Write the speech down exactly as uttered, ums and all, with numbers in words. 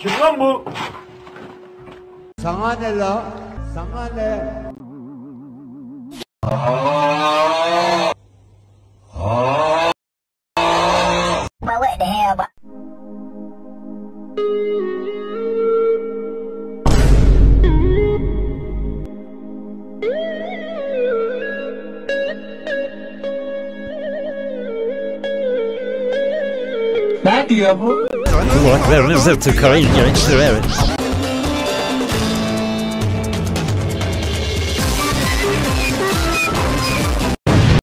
Kim lan bu? Sana ne la? Sana ne? But what the hell, but... Ne diyor bu? Kulaklarınızı tıkayın gençler.